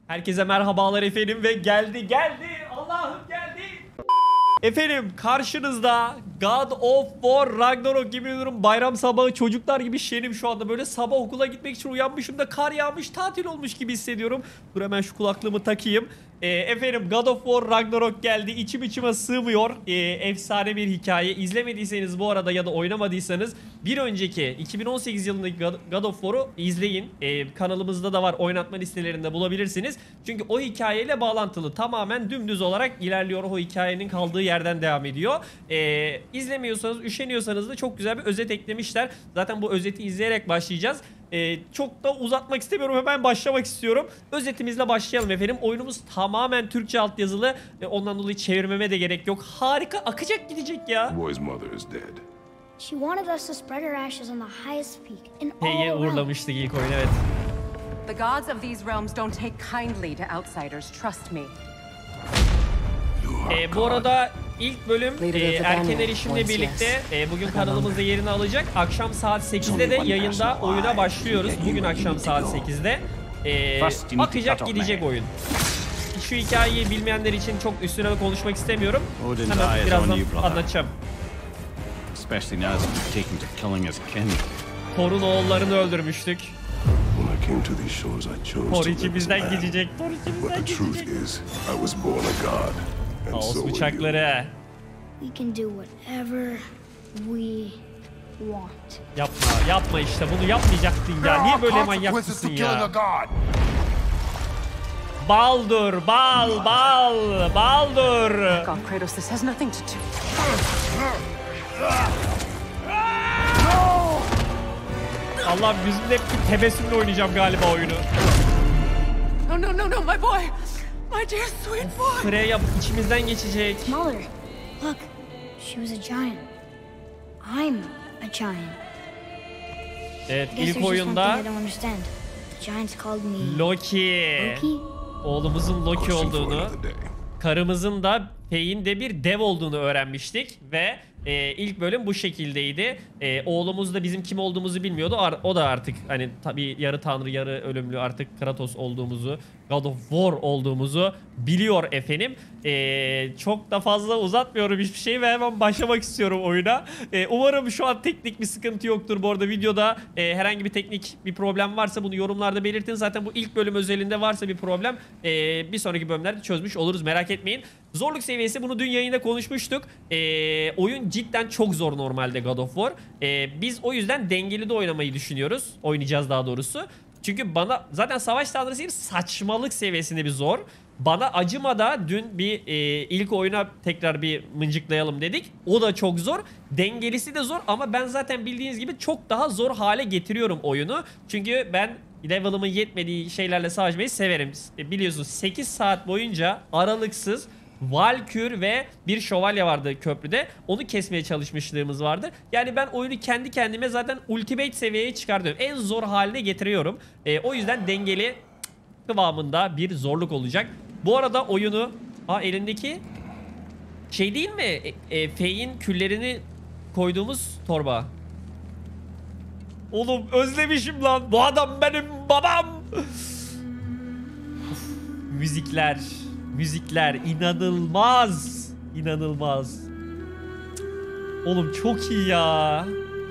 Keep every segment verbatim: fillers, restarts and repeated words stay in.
Herkese merhabalar efendim ve geldi geldi Allah'ım geldi. Efendim karşınızda God of War Ragnarok, gibi durum bayram sabahı çocuklar gibi şenim şu anda, böyle sabah okula gitmek için uyanmışım da kar yağmış, tatil olmuş gibi hissediyorum. Dur hemen şu kulaklığımı takayım. Ee, efendim God of War Ragnarok geldi, içim içime sığmıyor. Ee, efsane bir hikaye. İzlemediyseniz bu arada ya da oynamadıysanız bir önceki iki bin on sekiz yılındaki God of War'u izleyin. Ee, kanalımızda da var, oynatma listelerinde bulabilirsiniz. Çünkü o hikayeyle bağlantılı, tamamen dümdüz olarak ilerliyor, o hikayenin kaldığı yerden devam ediyor. Ee, izlemiyorsanız, üşeniyorsanız da çok güzel bir özet eklemişler. Zaten bu özeti izleyerek başlayacağız. Ee, çok da uzatmak istemiyorum, hemen başlamak istiyorum. Özetimizle başlayalım efendim. Oyunumuz tamamen Türkçe altyazılı ve ondan dolayı çevirmeme de gerek yok. Harika, akacak gidecek ya. Boy's mother is dead. She wanted us to spread her ashes on the highest peak in all Heye realms. uğurlamıştık ilk oyun, evet. The gods of these realms don't take kindly to outsiders, trust me. Ee, bu arada ilk bölüm e, erken erişimle birlikte e, bugün kanalımızda yerini alacak. Akşam saat sekizde de yayında oyuna başlıyoruz. Bugün akşam saat sekizde. E, akacak gidecek oyun. Şu hikayeyi bilmeyenler için çok üstüne konuşmak istemiyorum. Hemen birazdan anlatacağım. Thor'un oğullarını öldürmüştük. Thor içimizden gidecek. Thor içimizden gidecek. Kaos bıçakları. We can do whatever we want. Yapma, yapma işte bunu yapmayacaktın ya. Niye böyle manyak mısın ya? Baldur, bal, bal, Baldur. God, Kratos, this has nothing to do. Allah'ım yüzümde hep bir tebessümle oynayacağım galiba oyunu. No, no, no, no, my boy. My dear sweet boy. Freya içimizden geçecek. Mother, look, she was a giant. I'm a giant. Evet, Guess ilk there's just one oyunda thing I don't understand. The giants called me Loki. Loki. Oğlumuzun Loki olduğunu, karımızın da Faye'in de bir dev olduğunu öğrenmiştik ve e, ilk bölüm bu şekildeydi. E, oğlumuz da bizim kim olduğumuzu bilmiyordu. Ar o da artık hani tabii yarı tanrı yarı ölümlü artık Kratos olduğumuzu, God of War olduğumuzu biliyor efendim. E, çok da fazla uzatmıyorum hiçbir şeyi ve hemen başlamak istiyorum oyuna. E, umarım şu an teknik bir sıkıntı yoktur. Bu arada videoda e, herhangi bir teknik bir problem varsa bunu yorumlarda belirtin. Zaten bu ilk bölüm özelinde varsa bir problem e, bir sonraki bölümlerde çözmüş oluruz, merak etmeyin. Zorluk seviyesi, bunu dün yayında konuşmuştuk. Ee, oyun cidden çok zor normalde God of War. Ee, biz o yüzden dengeli de oynamayı düşünüyoruz. Oynayacağız daha doğrusu. Çünkü bana zaten savaş tanrısıyım, saçmalık seviyesinde bir zor. Bana acımada dün bir e, ilk oyuna tekrar bir mıncıklayalım dedik. O da çok zor. Dengelisi de zor ama ben zaten bildiğiniz gibi çok daha zor hale getiriyorum oyunu. Çünkü ben level'ımın yetmediği şeylerle savaşmayı severim. E, biliyorsunuz sekiz saat boyunca aralıksız Valkür ve bir şövalye vardı köprüde. Onu kesmeye çalışmışlığımız vardı. Yani ben oyunu kendi kendime zaten ultimate seviyeye çıkartıyorum. En zor haline getiriyorum. E, o yüzden dengeli kıvamında bir zorluk olacak. Bu arada oyunu... Aa, elindeki şey değil mi? E, e, Faye'in küllerini koyduğumuz torba. Oğlum özlemişim lan. Bu adam benim babam. Uf, müzikler... Müzikler inanılmaz. İnanılmaz. Oğlum çok iyi ya.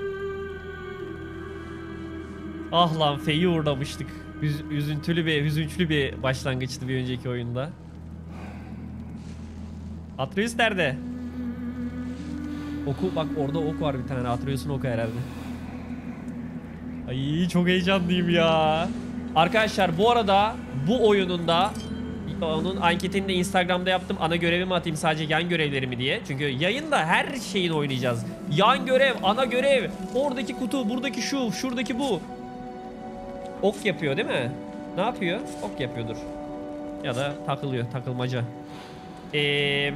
Ah lan, Faye'i uğurlamıştık. Üz üzüntülü bir, hüzünçlü bir başlangıçtı bir önceki oyunda. Atreus nerede? Oku bak, orada ok var bir tane. Atreus'un oku herhalde. Ay çok heyecanlıyım ya. Arkadaşlar bu arada bu oyununda onun anketini de Instagram'da yaptım. Ana görevimi atayım sadece, yan görevlerimi diye. Çünkü yayında her şeyini oynayacağız. Yan görev, ana görev, oradaki kutu, buradaki şu, şuradaki bu. Ok yapıyor değil mi? Ne yapıyor? Ok yapıyordur. Ya da takılıyor, takılmaca. Ee,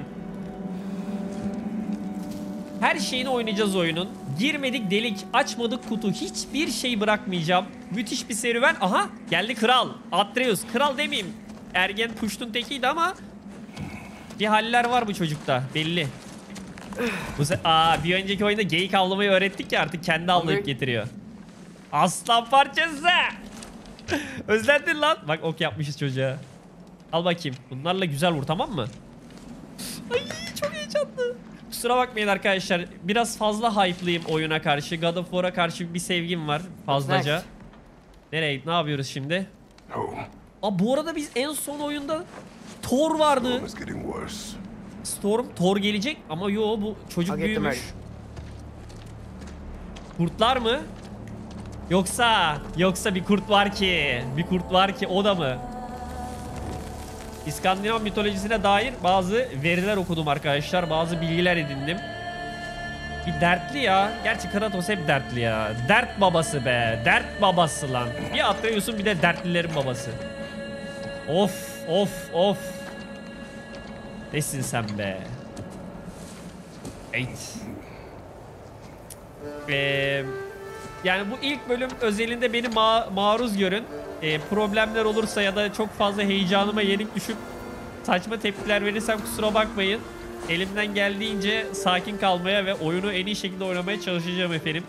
her şeyini oynayacağız oyunun. Girmedik delik, açmadık kutu, hiçbir şey bırakmayacağım. Müthiş bir serüven. Aha geldi kral. Atreus, kral demeyeyim. Ergen puştun tekiydi ama bir haller var bu çocukta belli. Bu Aa, bir önceki oyunda geyik avlamayı öğrettik ya, artık kendi avlayıp getiriyor. Aslan parçası. Özlendin lan. Bak ok yapmışız çocuğa. Al bakayım. Bunlarla güzel vur, tamam mı? Ay çok heyecanlı. Kusura bakmayın arkadaşlar. Biraz fazla hype'lıyım oyuna karşı. God of War'a karşı bir sevgim var fazlaca. next? Nereye? Ne yapıyoruz şimdi? Home. Aa, bu arada biz en son oyunda Thor vardı. Home is getting worse. Storm, Thor gelecek ama yo, bu çocuk I'll get them büyümüş. ready. Kurtlar mı? Yoksa yoksa bir kurt var ki, bir kurt var ki o da mı? İskandinav mitolojisine dair bazı veriler okudum arkadaşlar, bazı bilgiler edindim. Bir dertli ya. Gerçi Kratos hep dertli ya. Dert babası be. Dert babası lan. Bir Atreus'un bir de dertlilerin babası. Of of of. Nesin sen be? Evet. Ee, yani bu ilk bölüm özelinde beni ma maruz görün. Ee, problemler olursa ya da çok fazla heyecanıma yenik düşüp saçma tepkiler verirsem kusura bakmayın. Elimden geldiğince sakin kalmaya ve oyunu en iyi şekilde oynamaya çalışacağım efendim.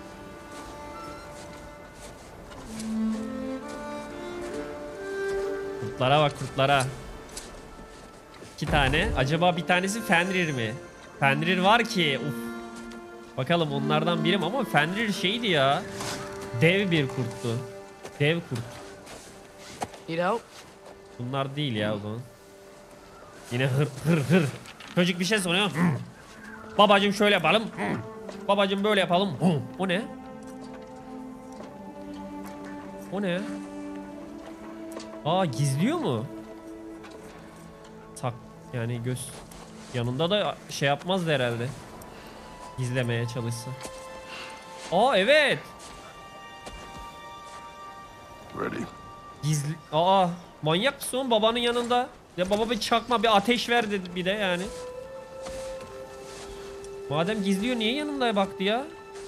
Kurtlara bak, kurtlara. İki tane. Acaba bir tanesi Fenrir mi? Fenrir var ki. Uf. Bakalım onlardan birim ama Fenrir şeydi ya. Dev bir kurttu. Dev kurt. Need help? Bunlar değil ya o zaman. Yine hır hır hır. Çocuk bir şey soruyor. Hı. Babacım şöyle yapalım. Hı. Babacım böyle yapalım. Hı. O ne? O ne? Aa, gizliyor mu? Tak yani göz yanında da şey yapmazdı herhalde. Gizlemeye çalışsa. Aa evet. Ready? Gizli. Aa, manyak mısın oğlum, babanın yanında? Ya baba bir çakma, bir ateş ver dedi bir de yani. Madem gizliyor niye yanımda baktı ya?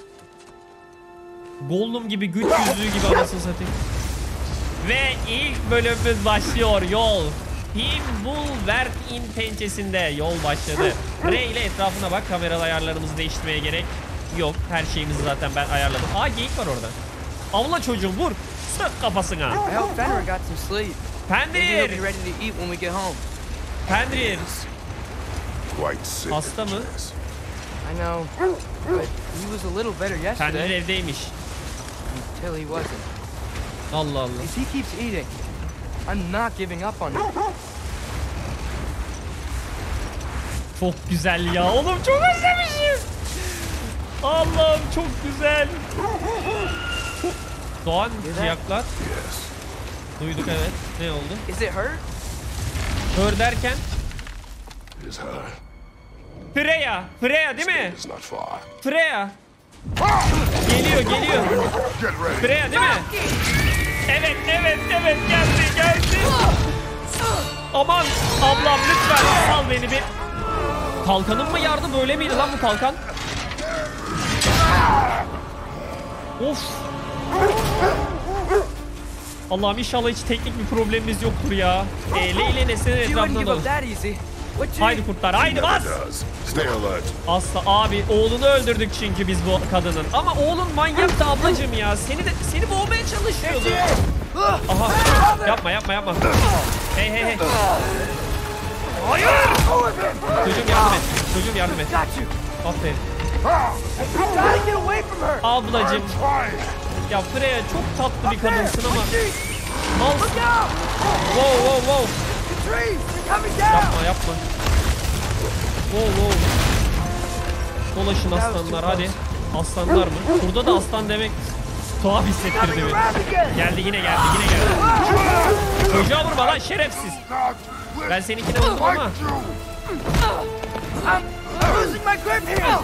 Gollum gibi, güç yüzüğü gibi anasını satayım. Ve ilk bölümümüz başlıyor. Yol. Himmelwerk'in pençesinde yol başladı. Rey ile etrafına bak. Kameralı ayarlarımızı değiştirmeye gerek yok. Her şeyimizi zaten ben ayarladım. Aa, geyik var orada. Avla çocuğum, vur. Sök kafasına. I hope Fenrir got some sleep. Maybe he'll be Fenrir. ready to eat when we get home. Fenrir. Quite sick. Hasta mı? I know, but he was a little better Fenrir yesterday evdeymiş. until he wasn't. Allah Allah. If he keeps eating, I'm not giving up on him. Çok güzel ya. Oğlum çok özlemişim. Allah'ım çok güzel. Çok... Doğan ciyaklar. Yes. Duyduk evet. Ne oldu? Is it her? Hör derken? It is her. Freya. Freya değil mi? It's not far. Freya. Geliyor geliyor. Get ready. Freya değil mi? Evet evet evet geldi geldi. Aman ablam lütfen sal beni bir. Kalkanın mı yardı, böyle miydi lan bu kalkan? Of. Allah'ım inşallah hiç teknik bir problemimiz yoktur ya. Ee, Leyle Nesli'nin She wouldn't etrafına give dolu. up that easy. What you Haydi kurtlar haydi Never bas. does. Stay alert. Asla abi, oğlunu öldürdük çünkü biz bu kadının. Ama oğlun manyaktı ablacım ya. Seni de seni boğmaya çalışıyordu. Aha. Yapma yapma yapma. Hey hey hey. Hayır. Çocuğum yardım et. Çocuğum yardım et. got you? Aferin. You gotta get away from her. Ablacım. Trying. Ya Freya çok tatlı bir kadınsın ama. Mal. Look out! Wow wow wow. The trees! They're coming down! Yapma yapma. Wow wow. Dolaşın aslanlar hadi. Aslanlar mı? Burada da aslan demek tuhaf hissettirdi Coming beni. around again! Geldi yine geldi yine geldi. Çocuğa vurma lan şerefsiz. Not with Ben seninkine vurdum ama. you. I'm losing my grip here!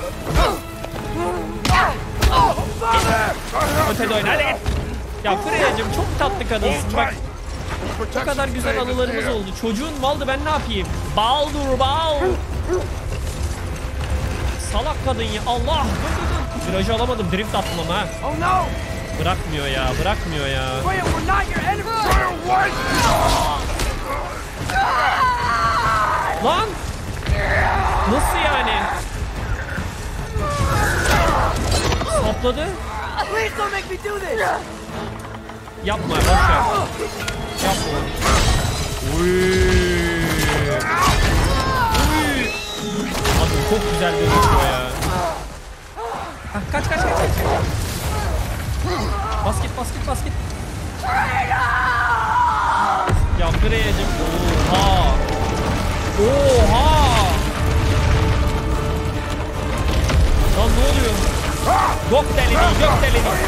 Oh, father! Öte dön hadi. Ya Freya'cığım çok tatlı kadınsın bak. Protect O kadar güzel anılarımız oldu. Çocuğun maldı, ben ne yapayım? Baldur bal. Salak kadın ya. Allah. Virajı alamadım. Drift attım ama ha. Oh no! Bırakmıyor ya. Bırakmıyor ya. Freya, we're not your enemy! What? Lan. Nasıl yani? Sapladı. Please don't make me do this! Yapma boş ver. Yapma. Uy. Abi çok güzel gözüküyor ya. Ha, kaç kaç kaç kaç. Basket basket basket. Ya Freya'cım. Oha. Oha. Lan ne oluyor? Yok deli değil, yok deli değil.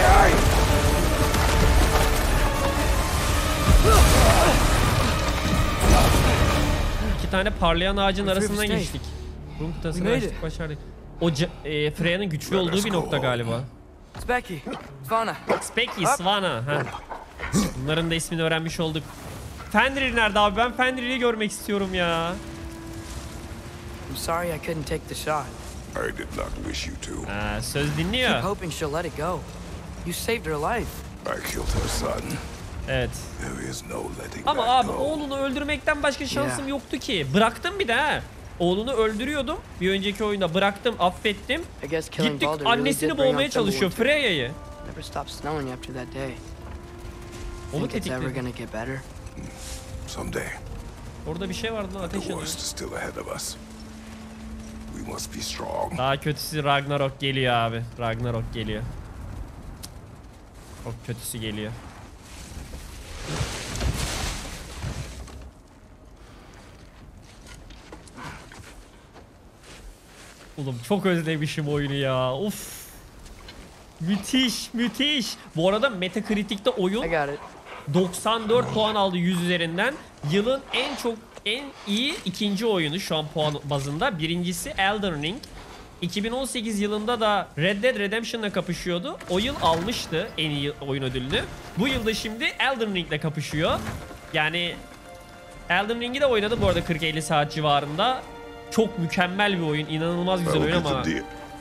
İki tane parlayan ağacın arasından geçtik. Rum kutasını açtık, başardık. O e, Freya'nın güçlü olduğu bir nokta galiba. It's Becky. Svana. Specky, Svana. Ha. Bunların da ismini öğrenmiş olduk. Fenrir nerede abi? Ben Fenrir'i görmek istiyorum ya. I'm sorry I couldn't take the shot. I did not wish you to. Ha, söz Keep dinliyor. hoping she'll let it go. You saved her life. I killed her son. Evet. There is no letting Ama that abi go. oğlunu öldürmekten başka şansım Yeah. yoktu ki. Bıraktım bir de ha. Oğlunu öldürüyordum. Bir önceki oyunda bıraktım, affettim. I guess killing Gittik Baldur really annesini did bring boğmaya on çalışıyor Fimbulwinter. Freya'yı. Never stopped snowing after that day. Onu Think it's ever tetikledi. gonna get better? Someday, Orada bir şey vardı lan, the ateş yanıyor. worst is still ahead of us. We must be strong. Daha kötüsü Ragnarok geliyor abi. Ragnarok geliyor. Çok kötüsü geliyor. Oğlum çok özlemişim oyunu ya. Uf. Müthiş, müthiş. Bu arada Metacritic'te oyun I got it. doksan dört puan aldı yüz üzerinden. Yılın en çok en iyi ikinci oyunu şu an puan bazında. Birincisi Elden Ring. iki bin on sekiz yılında da Red Dead Redemption'la kapışıyordu. O yıl almıştı en iyi oyun ödülünü. Bu yılda şimdi Elden Ring'le kapışıyor. Yani Elden Ring'i de oynadı bu arada kırk elli saat civarında. Çok mükemmel bir oyun. İnanılmaz I güzel will oyun get ama... the deal.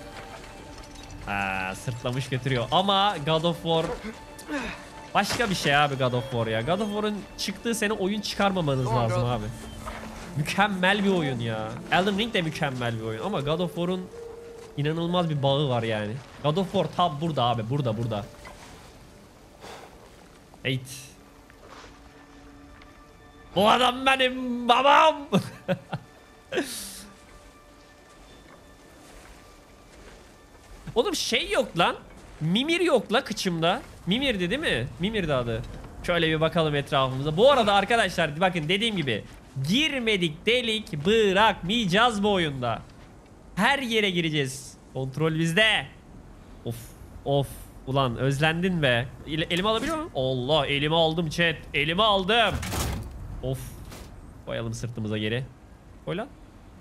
Ha, sırtlamış götürüyor. Ama God of War başka bir şey abi God of War ya. God of War'un çıktığı sene oyun çıkarmamanız Tamam, lazım God. abi. Mükemmel bir oyun ya. Elden Ring de mükemmel bir oyun ama God of War'un inanılmaz bir bağı var yani. God of War tam burada abi. Burada burada. Evet. Bu adam benim babam. Oğlum şey yok lan. Mimir yok la kıçımda. Mimir'di değil mi? Mimir'di adı. Şöyle bir bakalım etrafımıza. Bu arada arkadaşlar bakın dediğim gibi girmedik delik bırakmayacağız bu oyunda. Her yere gireceğiz. Kontrol bizde. Of of. Ulan özlendin be. El, elimi alabiliyor muyum? Allah elimi aldım chat. Elimi aldım. Of. Koyalım sırtımıza geri. Koy lan.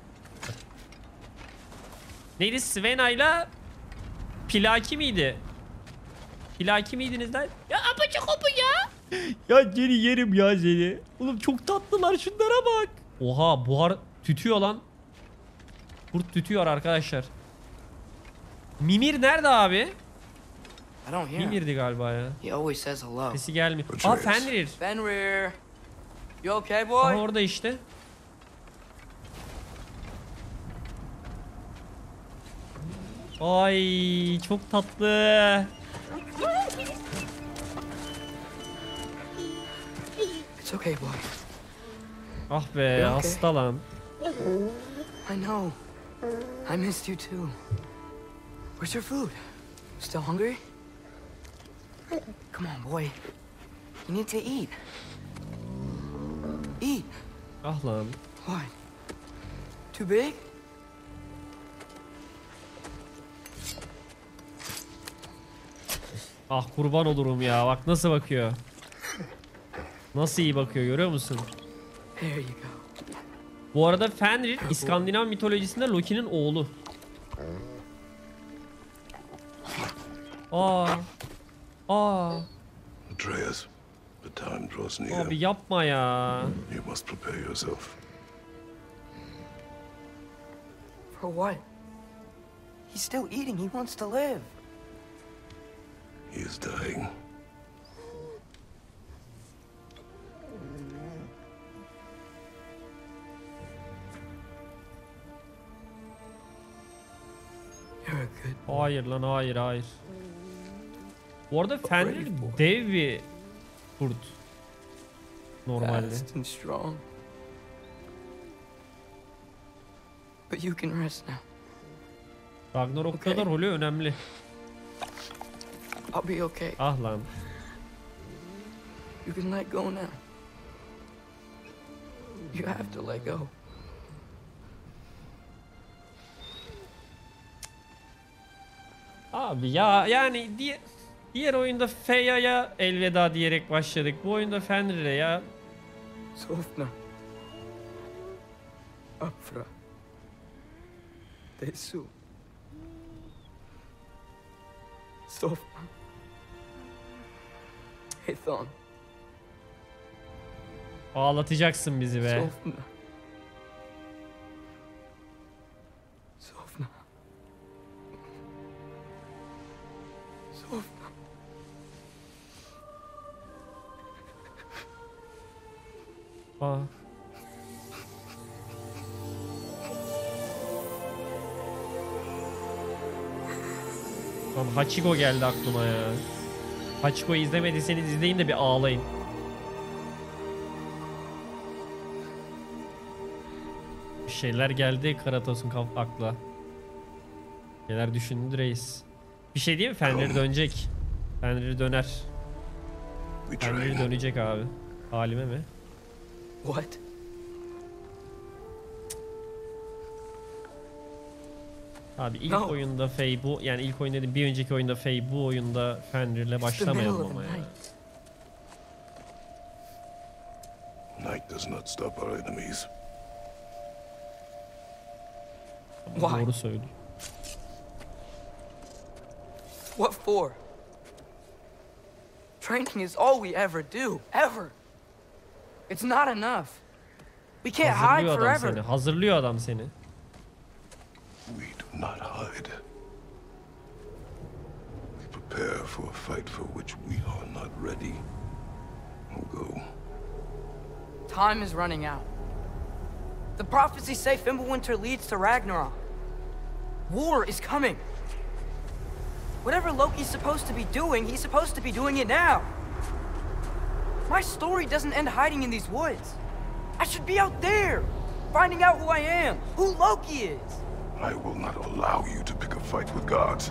Neydi? Svena'yla Pilaki miydi? Pilaki miydiniz lan? Ya apıcık opu ya. Ya geri yerim ya seni. Oğlum çok tatlılar şunlara bak. Oha buhar tütüyor lan. Kurt tütüyor arkadaşlar. Mimir nerede abi? I don't hear him. Mimir'di galiba ya. He always says hello. Sesi gelmiyor. Aa Atreus. Fenrir. Fenrir. You okay, Aha boy? orada işte. Ay çok tatlı. It's okay, boy. Ah be You okay? hasta lan. I know. I missed you too. Where's your food? Still hungry? Come on, boy. You need to eat. Eat. Ah lan. What? Too big? Ah kurban olurum ya. Bak nasıl bakıyor. Nasıl iyi bakıyor görüyor musun? There you go. Bu arada Fenrir İskandinav mitolojisinde Loki'nin oğlu. Aa. Aa. Atreus, the time draws near. Abi yapma ya. You must prepare yourself. For what? He's still eating. He wants to live. He is dying. You're a good boy. Hayır lan hayır hayır. Bu arada Fenrir dev bir kurt. normalde. fast and strong. But you can rest now. Ragnarok'ta da Okay. rolü önemli. I'll be okay. Ah lan. You can let go now. You have to let go. Abi ya yani diye, diğer oyunda Feya'ya elveda diyerek başladık. Bu oyunda Fenrir'e ya. Sofna. Afra. Tesu. Sofna. Ethon. Ağlatacaksın bizi be. Sofna. Sofna. Sofna. Aa. Lan Hachiko geldi aklıma ya. Hachiko'yu izlemediyseniz izleyin de bir ağlayın. Bir şeyler geldi Kratos'un kaf- akla. Neler düşündü reis. Bir şey değil mi? Fenrir dönecek. Fenrir döner. We Fenrir train. dönecek abi. Halime mi? What? Abi ilk No. oyunda Fey bu, yani ilk oyun dedim, bir önceki oyunda Fey, bu oyunda Fenrir'le It's the middle başlamayalım of the ama ya. night. Night does not stop our enemies. Ama Why? doğru söylüyor. What for? Training is all we ever do, ever. It's not enough. We can't hide Hazırlıyor adam forever. seni. Hazırlıyor adam seni. We do not hide. We prepare for a fight for which we are not ready. We'll go. Time is running out. The prophecies say Fimbulwinter leads to Ragnarok. War is coming. Whatever Loki's supposed to be doing, he's supposed to be doing it now. My story doesn't end hiding in these woods. I should be out there, finding out who I am, who Loki is. I will not allow you to pick a fight with gods.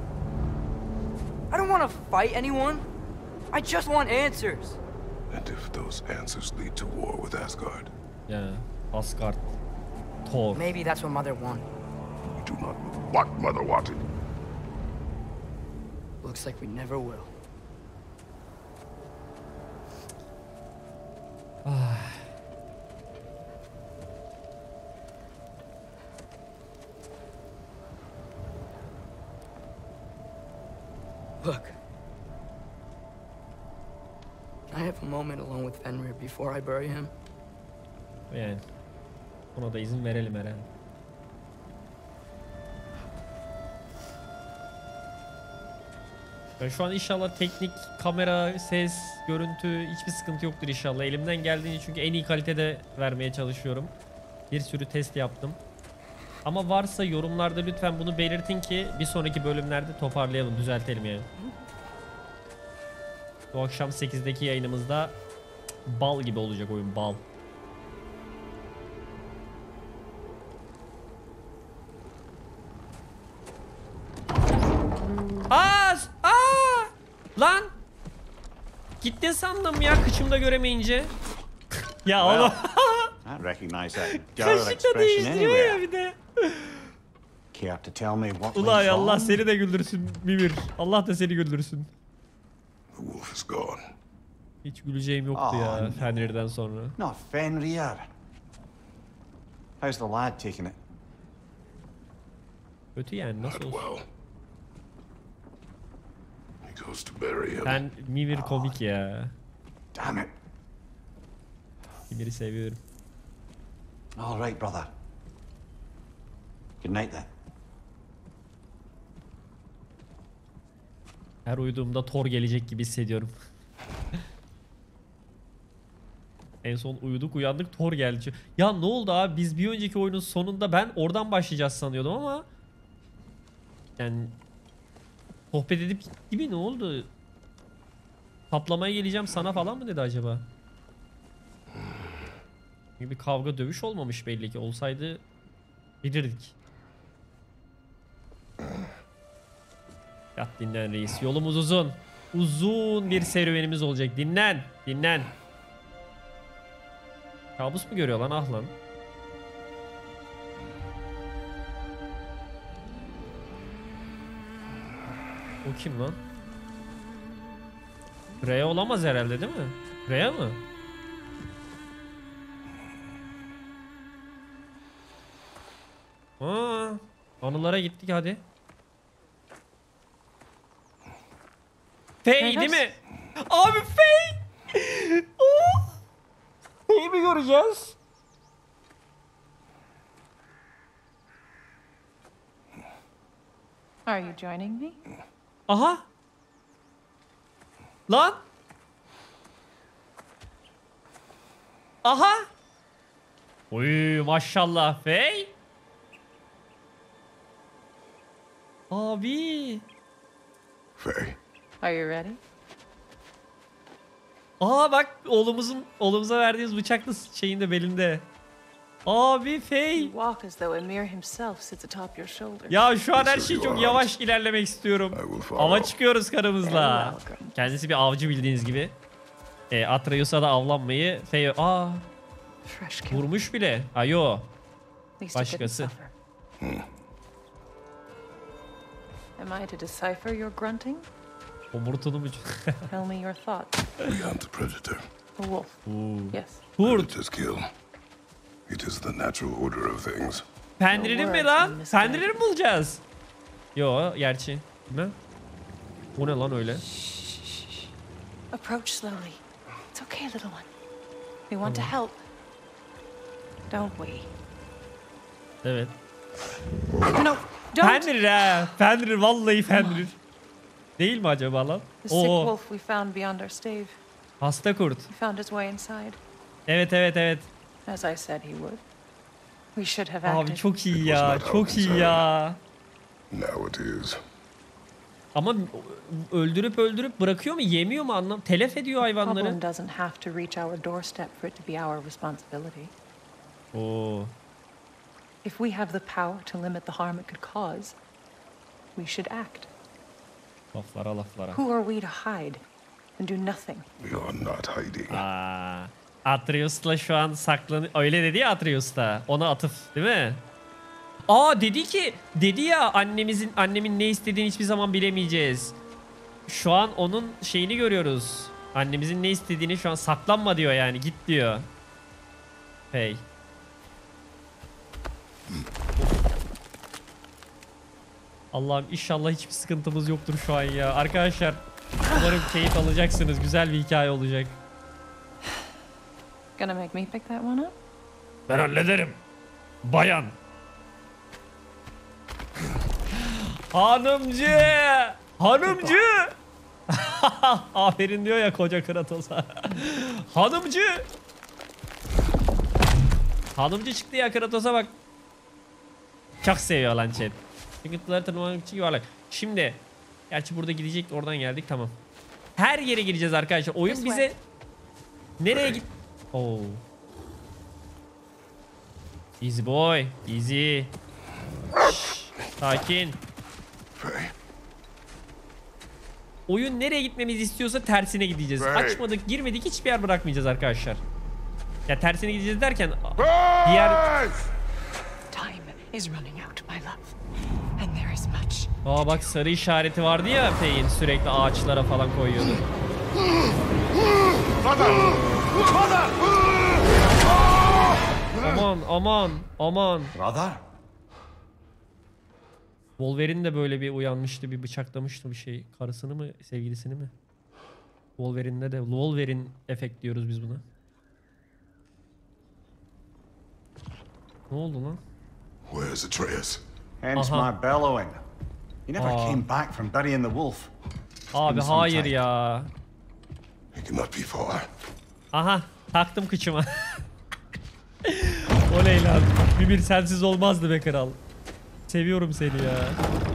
I don't want to fight anyone. I just want answers. And if those answers lead to war with Asgard, Ya Asgard. Thor. Maybe that's what Mother wanted. we do not know what Mother wanted. Looks like we never will. Look. Can I have a moment alone with Fenrir before I bury him? Yani. Ona da izin verelim herhalde. Ben şu an inşallah teknik, kamera, ses, görüntü hiçbir sıkıntı yoktur inşallah. Elimden geldiğince çünkü en iyi kalitede vermeye çalışıyorum. Bir sürü test yaptım. Ama varsa yorumlarda lütfen bunu belirtin ki bir sonraki bölümlerde toparlayalım, düzeltelim yani. Bu akşam sekizdeki yayınımızda bal gibi olacak oyun, bal. Aa! Aa! Lan! Gittin sandım ya kıçımda göremeyince. Ya oğlum. I recognize that Garrett Kaşıkla expression değiştiriyor ya anywhere. bir de. Care to tell me what Ulan went Allah wrong? seni de güldürsün Mimir. Allah da seni güldürsün. The wolf is gone. Hiç güleceğim yoktu Aa, ya no. Fenrir'den sonra. Not Fenrir. How's the lad taking it? Kötü yani, Not nasıl olsun. well. He goes to bury him. Ben Mimir komik ya. Damn it. Mimir'i seviyorum. All right, brother. Good night then. Her uyuduğumda Thor gelecek gibi hissediyorum. En son uyuduk uyandık Thor geldi. Ya ne oldu abi, biz bir önceki oyunun sonunda ben oradan başlayacağız sanıyordum ama yani sohbet edip gibi ne oldu? Kaplamaya geleceğim sana falan mı dedi acaba? Bir kavga dövüş olmamış belli ki. Olsaydı bilirdik. Yat dinlen reis. Yolumuz uzun. Uzun bir serüvenimiz olacak. Dinlen. Dinlen. Kabus mu görüyor lan? Ah lan. O kim lan? Rhea olamaz herhalde değil mi? Rhea mı? Aa, anılara gittik hadi. Faye değil mi? Abi Faye! Oh! Faye'i mi göreceğiz? Are you joining me? Aha! Lan! Aha! Oy maşallah Faye! Abi! Faye, Are you ready? Aa bak oğlumuzun oğlumuza verdiğimiz bıçaklı şeyin de belinde. Abi Faye! You walk as though Emir himself sits atop your shoulder. Ya şu an her şey çok yavaş ilerlemek istiyorum. Ava çıkıyoruz karımızla. Kendisi bir avcı bildiğiniz gibi. E, Atreus'a da avlanmayı Faye... Aa Fresh kill. vurmuş bile. Ha yo. At least it didn't başkası. suffer. Am I to decipher your grunting? Omurtunu mu? Tell me your thoughts. we hunt the predator. A wolf. Yes. Kurt. Predators kill. It is the natural order of things. Pendirenin mi lan? Pendirenin mi bulacağız? Yo gerçi. Ne? O ne lan öyle? Approach slowly. It's okay, little one. We want to help. Don't we? Evet. No, don't. Pendirir ha. Pendirir vallahi pendirir. Değil mi acaba lan? The sick Oo. wolf we found beyond our stave. Hasta kurt. He found his way inside, Evet evet evet. as I said he would. We should have Abi acted. çok iyi ya. Çok iyi ya. Now it is. Ama öldürüp öldürüp bırakıyor mu? Yemiyor mu anlam? Telef ediyor hayvanları. Problem doesn't have to reach our doorstep for it to be our responsibility. Oo. If we have the power to limit the harm it could cause, we should act. Laflara laflara. Who are we to hide and do nothing? We are not hiding. Aa, Atreus'la şu an saklan... Öyle dedi ya Atreus da. Ona atıf değil mi? Aa dedi ki... Dedi ya annemizin annemin ne istediğini hiçbir zaman bilemeyeceğiz. Şu an onun şeyini görüyoruz. Annemizin ne istediğini şu an saklanma diyor yani. Git diyor. Hey. Allah'ım inşallah hiçbir sıkıntımız yoktur şu an ya. Arkadaşlar umarım keyif alacaksınız. Güzel bir hikaye olacak. Gonna make me pick that one up? Ben hallederim. Bayan. Hanımcı. Hanımcı. Aferin diyor ya koca Kratos'a. Hanımcı. Hanımcı çıktı ya Kratos'a bak. Çok seviyor lan chat. Sıkıntıları tanımak için yuvarlak. Şimdi. Gerçi burada gidecek. Oradan geldik tamam. Her yere gireceğiz arkadaşlar. Oyun bize. Nereye git? Oo. Easy boy. Easy. Şşş, sakin. Faye, Oyun nereye gitmemizi istiyorsa tersine gideceğiz. Açmadık, girmedik hiçbir yer bırakmayacağız arkadaşlar. Ya tersine gideceğiz derken diğer... Time is running out, my love. And there is much. Aa bak sarı işareti vardı ya Faye'in sürekli ağaçlara falan koyuyordu. Aman aman aman. Brother? Wolverine de böyle bir uyanmıştı, bir bıçaklamıştı bir şey. Karısını mı, sevgilisini mi? Wolverine'de de Wolverine efekt diyoruz biz buna. Ne oldu lan? where's Atreus? Hence Uh-huh. my bellowing. He never Oh. came back from burying the wolf. Abi been some hayır time. ya. He cannot be far. Aha taktım kıçıma. Oley lan. Bir bir sensiz olmazdı be kral. Seviyorum seni ya.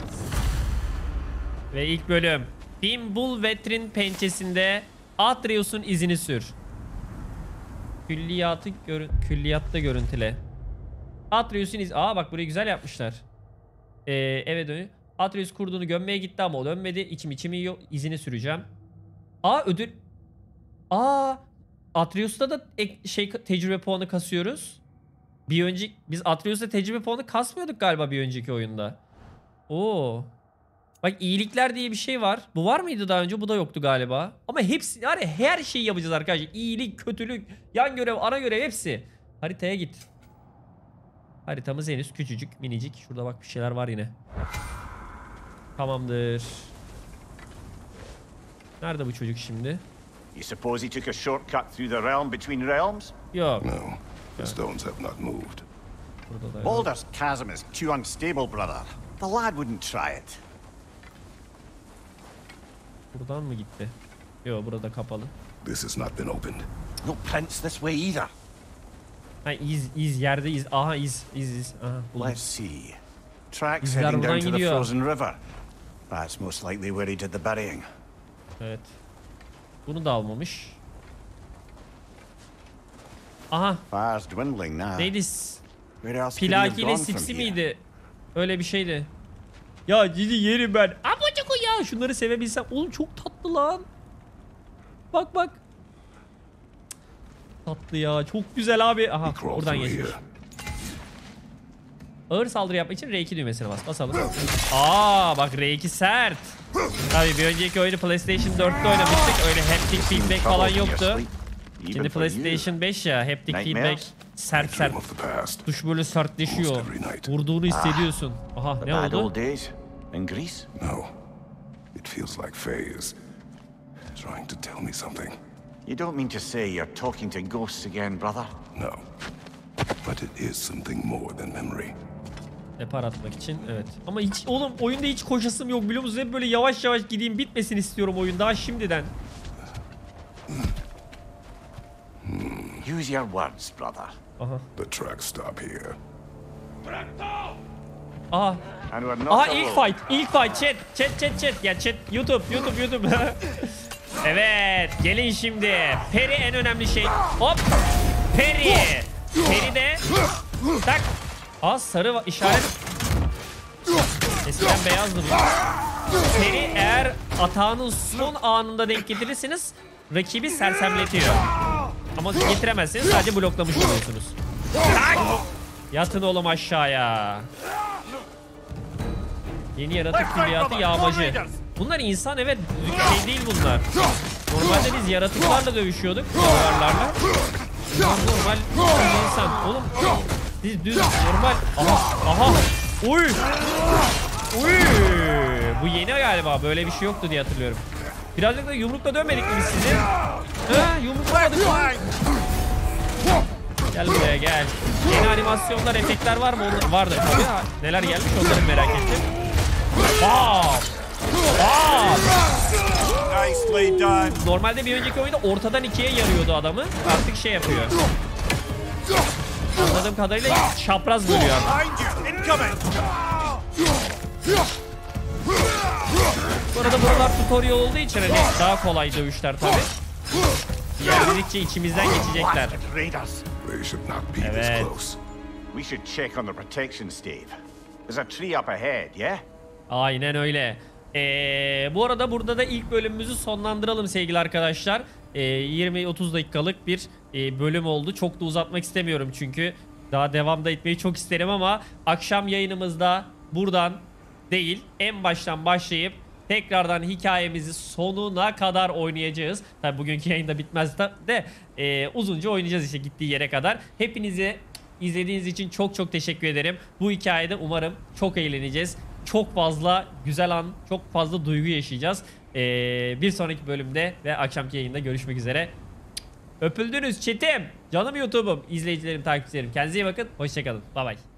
Ve ilk bölüm. Fimbulvetr'in pençesinde Atreus'un izini sür. Külliyatı görün külliyatta görüntüle. Atreus'un iz... Aa bak burayı güzel yapmışlar. Ee, eve dönüyor. Atreus kurduğunu gömmeye gitti ama o dönmedi. İçim içimi yiyor. İzini süreceğim. Aa ödül... Aa Atreus'ta da ek, şey tecrübe puanı kasıyoruz. Bir önceki... Biz Atreus'ta tecrübe puanı kasmıyorduk galiba bir önceki oyunda. Oo. Bak iyilikler diye bir şey var. Bu var mıydı daha önce? Bu da yoktu galiba. Ama hepsi yani her şeyi yapacağız arkadaşlar. İyilik, kötülük, yan görev, ana görev hepsi. Haritaya git. Haritamız henüz küçücük, minicik. Şurada bak bir şeyler var yine. Tamamdır. Nerede bu çocuk şimdi? You suppose he took a shortcut through the realm between realms? Yok. No, the stones have not moved. Burada da yok. Baldur's chasm is too unstable, brother. The lad wouldn't try it. Buradan mı gitti? Yok burada kapalı. This has not been opened. No prints this way either. Ha iz iz yerde iz. Aha iz iz iz. Aha buldum. Let's see. Tracks İzler heading buradan down to the gidiyor. frozen river. That's most likely where he did the burying. Evet. Bunu da almamış. Aha. Fire's dwindling now. Neydi? Where else could he have Plaki gone ile from Sipsi here? miydi? Öyle bir şeydi. Ya cici yerim ben. Abucuku ya. Şunları sevebilsem. Oğlum çok tatlı lan. Bak bak. Tatlı ya. Çok güzel abi. Aha Crawl buradan through geçmiş. here. Ağır saldırı yapmak için R iki düğmesine bas. Basalım. Aa bak R iki sert. Tabii bir önceki oyunu PlayStation dörtte oynamıştık. Öyle haptic feedback falan yoktu. Şimdi PlayStation beş ya. Haptic feedback sert sert. Dream of the past. Tuş böyle sertleşiyor. Almost every night. Vurduğunu hissediyorsun. Aha The ne bad oldu? old days? In Greece? No. It feels like Faye is trying to tell me something. You don't mean to say you're talking to ghosts again, brother? No. But it is something more than memory. Depar atmak için evet. Ama hiç oğlum oyunda hiç koşasım yok biliyor musunuz? Hep böyle yavaş yavaş gideyim bitmesin istiyorum oyun daha şimdiden. Use your words, brother. Aha. The tracks stop here. Aha. And we're not Aha alone. ilk fight. İlk fight chat. Chat chat chat. Ya chat YouTube YouTube YouTube. Evet gelin şimdi. Peri en önemli şey. Hop. Peri. Peri de. Tak. Aa sarı va- işaret. Eskiden beyazdı bu. Peri eğer atağının son anında denk getirirseniz rakibi sersemletiyor. Ama getiremezseniz sadece bloklamış oluyorsunuz. Tak! Yatın oğlum aşağıya. Yeni yaratık külliyatı yağmacı. Bunlar insan evet şey değil bunlar. Normalde biz yaratıklarla dövüşüyorduk. Canavarlarla. Bunlar normal insan. Oğlum biz düz normal. Aha aha. Uy. Uy. Bu yeni galiba böyle bir şey yoktu diye hatırlıyorum. Birazcık da yumrukla dönmedik mi biz sizi? Ha yumruklamadık mı? Gel buraya gel. Yeni animasyonlar, efektler var mı? Onlar vardır tabii. Ha, neler gelmiş onları merak ettim. Bam! Bam! Nicely done. Normalde bir önceki oyunda ortadan ikiye yarıyordu adamı. Artık şey yapıyor. Anladığım kadarıyla çapraz bölüyor artık. Behind you, incoming. Bu arada buralar tutorial olduğu için hani daha kolay dövüşler tabii. İlerledikçe içimizden geçecekler. Blasted raiders. They should not be this Evet. close. We should check on the protection stave. There's a tree up ahead, yeah? Aynen öyle. Ee, bu arada burada da ilk bölümümüzü sonlandıralım sevgili arkadaşlar. Ee, yirmi otuz dakikalık bir e, bölüm oldu. Çok da uzatmak istemiyorum çünkü. Daha devam da etmeyi çok isterim ama akşam yayınımızda buradan değil en baştan başlayıp tekrardan hikayemizi sonuna kadar oynayacağız. Tabi bugünkü yayında bitmez de, de e, uzunca oynayacağız işte gittiği yere kadar. Hepinize izlediğiniz için çok çok teşekkür ederim. Bu hikayede umarım çok eğleneceğiz. Çok fazla güzel an, çok fazla duygu yaşayacağız. Ee, bir sonraki bölümde ve akşamki yayında görüşmek üzere. Öpüldünüz chatim. Canım YouTube'um, izleyicilerim, takipçilerim. Kendinize iyi bakın. Hoşçakalın. Bay bay.